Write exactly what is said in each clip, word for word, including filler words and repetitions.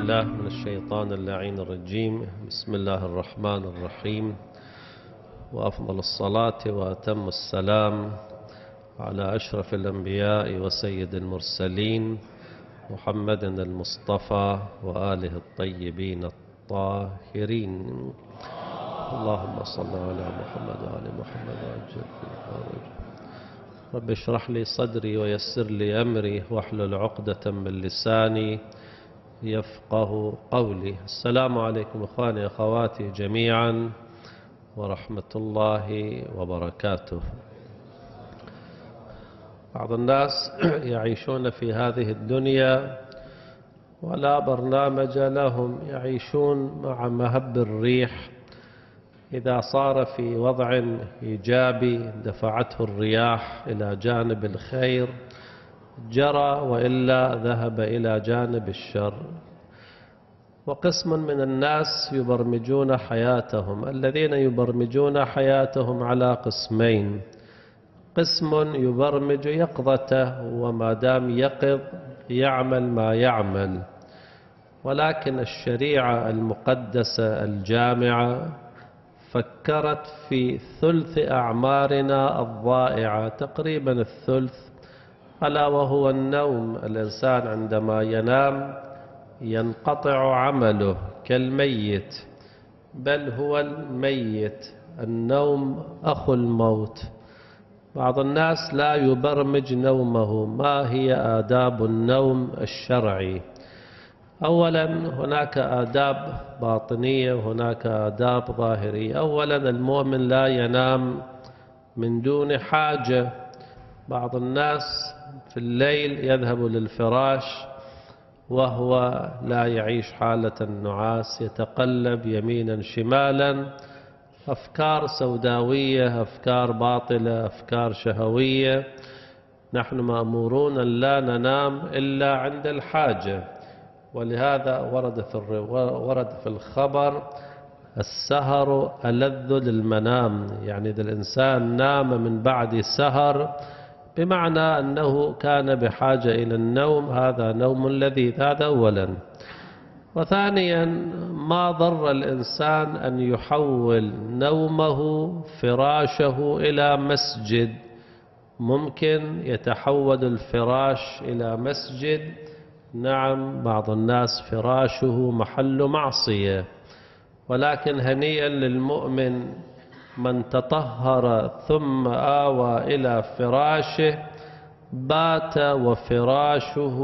بالله من الشيطان اللعين الرجيم. بسم الله الرحمن الرحيم، وأفضل الصلاة وأتم السلام على أشرف الأنبياء وسيد المرسلين محمد المصطفى وآله الطيبين الطاهرين. اللهم صل على محمد وآل محمد وعجل في الفرج. رب اشرح لي صدري ويسر لي أمري واحلل عقدة من لساني يفقه قولي. السلام عليكم إخواني أخواتي جميعا ورحمة الله وبركاته. بعض الناس يعيشون في هذه الدنيا ولا برنامج لهم، يعيشون مع مهب الريح، إذا صار في وضع إيجابي دفعته الرياح إلى جانب الخير جرى، وإلا ذهب إلى جانب الشر. وقسم من الناس يبرمجون حياتهم، الذين يبرمجون حياتهم على قسمين: قسم يبرمج يقظته وما دام يقظ يعمل ما يعمل، ولكن الشريعة المقدسة الجامعة فكرت في ثلث أعمارنا الضائعة، تقريبا الثلث، ألا وهو النوم. الإنسان عندما ينام ينقطع عمله كالميت، بل هو الميت. النوم أخو الموت. بعض الناس لا يبرمج نومه. ما هي آداب النوم الشرعي؟ أولا هناك آداب باطنية وهناك آداب ظاهرية. أولا المؤمن لا ينام من دون حاجة. بعض الناس في الليل يذهب للفراش وهو لا يعيش حالة النعاس، يتقلب يمينا شمالا، أفكار سوداوية، أفكار باطلة، أفكار شهوية. نحن مأمورون أن لا ننام إلا عند الحاجة، ولهذا ورد في ورد في الخبر: السهر ألذ للمنام. يعني إذا الإنسان نام من بعد سهر بمعنى أنه كان بحاجة إلى النوم، هذا نوم لذيذ. هذا أولا. وثانيا ما ضر الإنسان أن يحول نومه فراشه إلى مسجد. ممكن يتحول الفراش إلى مسجد. نعم، بعض الناس فراشه محل معصية، ولكن هنيئا للمؤمن من تطهر ثم آوى إلى فراشه بات وفراشه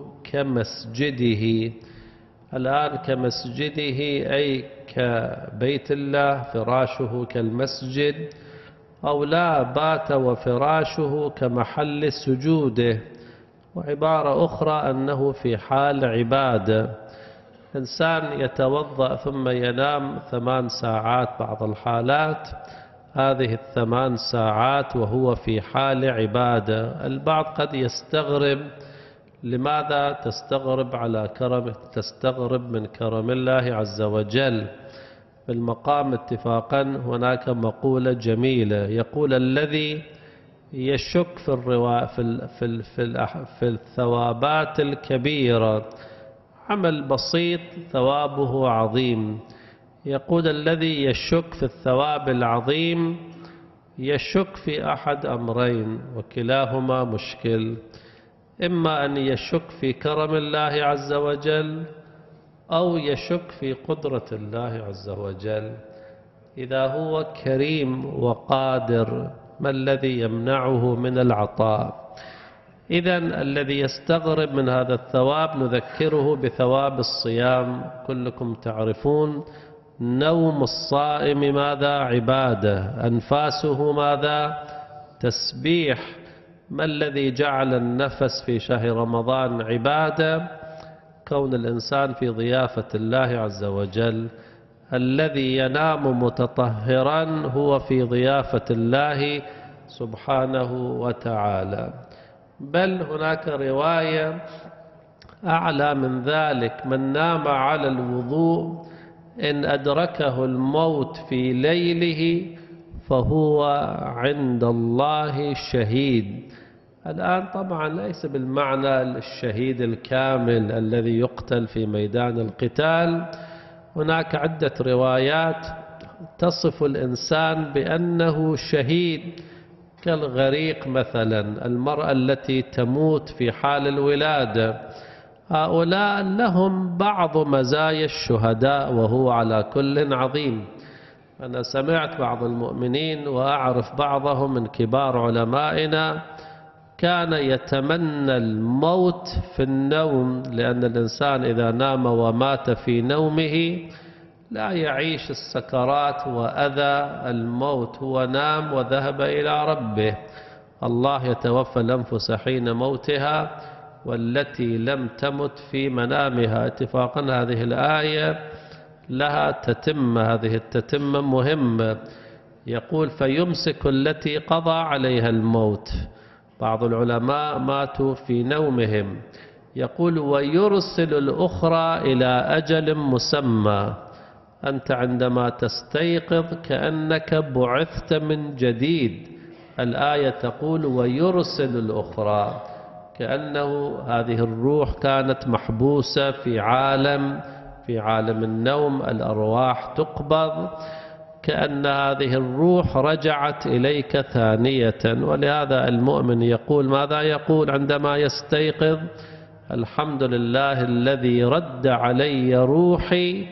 كمسجده. الآن كمسجده أي كبيت الله، فراشه كالمسجد، أو لا، بات وفراشه كمحل سجوده. وعبارة أخرى أنه في حال عبادة. إنسان يتوضأ ثم ينام ثمان ساعات بعض الحالات، هذه الثمان ساعات وهو في حال عبادة. البعض قد يستغرب: لماذا تستغرب على كرم تستغرب من كرم الله عز وجل؟ في المقام اتفاقا هناك مقولة جميلة يقول: الذي يشك في الروا في في في, في الثوابات الكبيرة عمل بسيط ثوابه عظيم. يقول: الذي يشك في الثواب العظيم يشك في أحد أمرين، وكلاهما مشكل: إما أن يشك في كرم الله عز وجل، أو يشك في قدرة الله عز وجل. إذا هو كريم وقادر، ما الذي يمنعه من العطاء؟ إذن الذي يستغرب من هذا الثواب نذكره بثواب الصيام. كلكم تعرفون نوم الصائم ماذا؟ عبادة. أنفاسه ماذا؟ تسبيح. ما الذي جعل النفس في شهر رمضان عبادة؟ كون الإنسان في ضيافة الله عز وجل. الذي ينام متطهرا هو في ضيافة الله سبحانه وتعالى. بل هناك رواية أعلى من ذلك: من نام على الوضوء إن أدركه الموت في ليله فهو عند الله شهيد. الآن طبعا ليس بالمعنى الشهيد الكامل الذي يقتل في ميدان القتال. هناك عدة روايات تصف الإنسان بأنه شهيد، كالغريق مثلا، المرأة التي تموت في حال الولادة، هؤلاء لهم بعض مزايا الشهداء، وهو على كل عظيم. أنا سمعت بعض المؤمنين وأعرف بعضهم من كبار علمائنا كان يتمنى الموت في النوم، لأن الإنسان إذا نام ومات في نومه لا يعيش السكرات وأذى الموت، هو نام وذهب إلى ربه. الله يتوفى الأنفس حين موتها والتي لم تمت في منامها. اتفاقا هذه الآية لها تتمة، هذه التتمة مهمة. يقول فيمسك التي قضى عليها الموت. بعض العلماء ماتوا في نومهم. يقول ويرسل الأخرى إلى أجل مسمى. أنت عندما تستيقظ كأنك بعثت من جديد. الآية تقول ويرسل الأخرى، كأنه هذه الروح كانت محبوسة في عالم في عالم النوم، الأرواح تقبض، كأن هذه الروح رجعت إليك ثانية. ولهذا المؤمن يقول ماذا يقول عندما يستيقظ؟ الحمد لله الذي رد علي روحي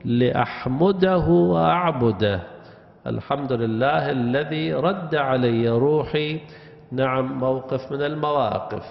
لأحمده وأعبده. الحمد لله الذي رد علي روحي. نعم، موقف من المواقف.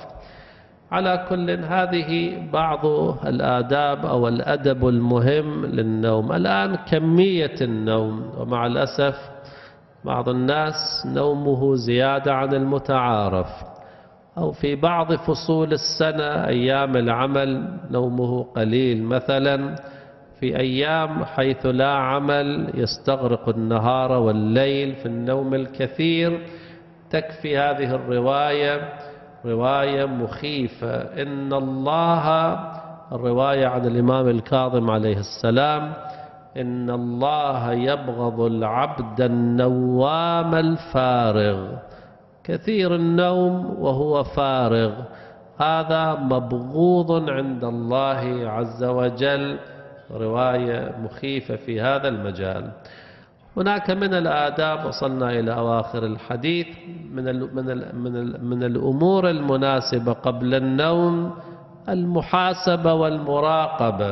على كل، هذه بعض الآداب أو الأدب المهم للنوم. الآن كمية النوم، ومع الأسف بعض الناس نومه زيادة عن المتعارف، أو في بعض فصول السنة أيام العمل نومه قليل مثلا، في أيام حيث لا عمل يستغرق النهار والليل في النوم الكثير. تكفي هذه الرواية، رواية مخيفة. إن الله، الرواية عن الإمام الكاظم عليه السلام، إن الله يبغض العبد النوام الفارغ. كثير النوم وهو فارغ، هذا مبغوض عند الله عز وجل. رواية مخيفة في هذا المجال. هناك من الآداب، وصلنا إلى أواخر الحديث، من ال من ال من ال من الأمور المناسبة قبل النوم المحاسبة والمراقبة.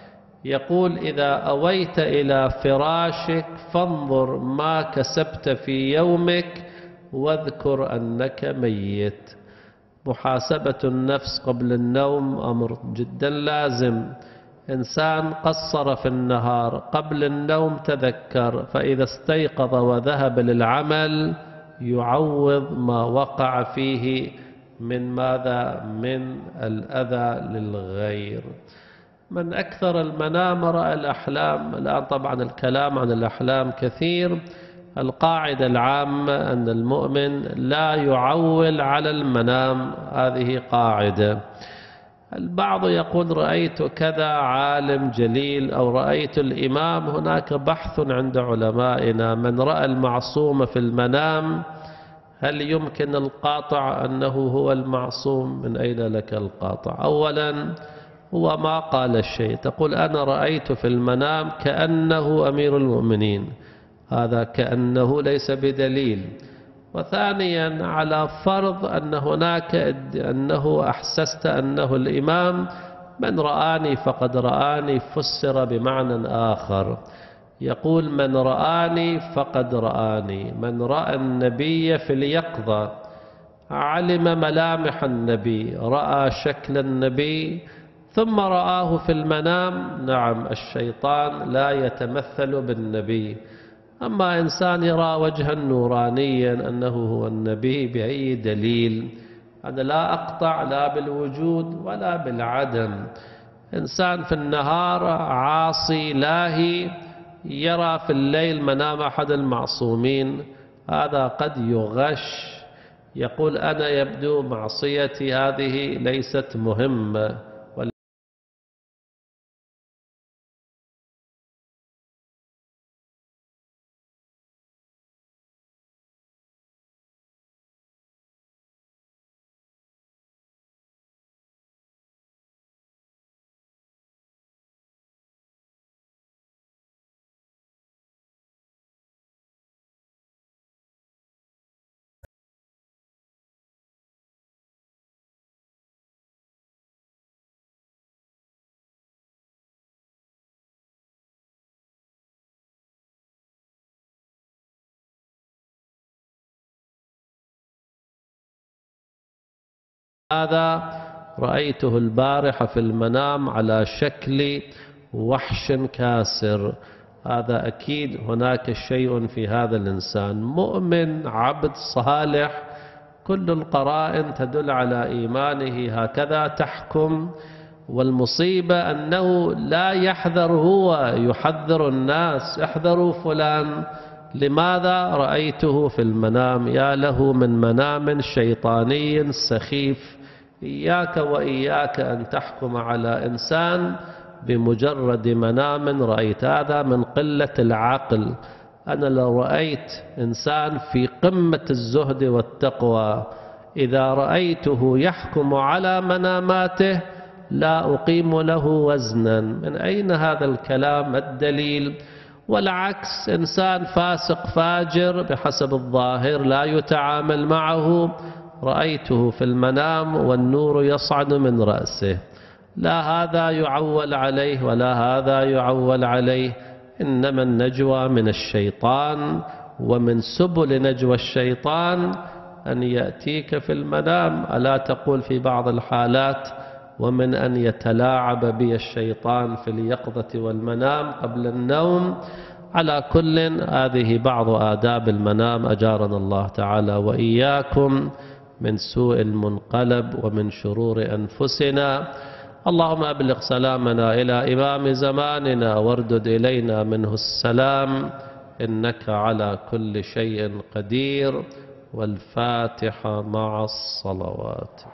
يقول إذا أويت إلى فراشك فانظر ما كسبت في يومك واذكر أنك ميت. محاسبة النفس قبل النوم أمر جدا لازم. إنسان قصر في النهار، قبل النوم تذكر، فإذا استيقظ وذهب للعمل يعوض ما وقع فيه من ماذا؟ من الأذى للغير. من أكثر المنام رأى الأحلام. الآن طبعا الكلام عن الأحلام كثير. القاعدة العامة أن المؤمن لا يعول على المنام، هذه قاعدة. البعض يقول رأيت كذا عالم جليل أو رأيت الإمام. هناك بحث عند علمائنا، من رأى المعصوم في المنام هل يمكن القاطع أنه هو المعصوم؟ من أين لك القاطع؟ أولا هو ما قال الشيء، تقول أنا رأيت في المنام كأنه أمير المؤمنين، هذا كأنه ليس بدليل. وثانيا على فرض أن هناك أنه أحسست أنه الإمام، من رآني فقد رآني فسر بمعنى آخر. يقول من رآني فقد رآني، من رأى النبي في اليقظة علم ملامح النبي، رأى شكل النبي ثم رآه في المنام. نعم، الشيطان لا يتمثل بالنبي. أما إنسان يرى وجها نورانيا أنه هو النبي بأي دليل؟ أنا لا أقطع لا بالوجود ولا بالعدم. إنسان في النهار عاصي لاهي يرى في الليل منام أحد المعصومين، هذا قد يغش، يقول أنا يبدو معصيتي هذه ليست مهمة. هذا رأيته البارحة في المنام على شكل وحش كاسر. هذا أكيد هناك شيء في هذا الإنسان، مؤمن عبد صالح، كل القرائن تدل على إيمانه، هكذا تحكم. والمصيبة أنه لا يحذر، هو يحذر الناس، احذروا فلان. لماذا؟ رأيته في المنام. يا له من منام شيطاني سخيف. إياك وإياك أن تحكم على إنسان بمجرد منام رأيت، هذا من قلة العقل. أنا لو رأيت إنسان في قمة الزهد والتقوى، إذا رأيته يحكم على مناماته لا أقيم له وزنا. من أين هذا الكلام؟ الدليل. والعكس، إنسان فاسق فاجر بحسب الظاهر لا يتعامل معه، رأيته في المنام والنور يصعد من رأسه، لا هذا يعول عليه ولا هذا يعول عليه. إنما النجوى من الشيطان، ومن سبل نجوى الشيطان أن يأتيك في المنام. ألا تقول في بعض الحالات ومن أن يتلاعب بي الشيطان في اليقظة والمنام قبل النوم. على كل، هذه بعض آداب المنام، أجارنا الله تعالى وإياكم من سوء المنقلب ومن شرور أنفسنا. اللهم أبلغ سلامنا إلى إمام زماننا واردد إلينا منه السلام، إنك على كل شيء قدير. والفاتحة مع الصلوات.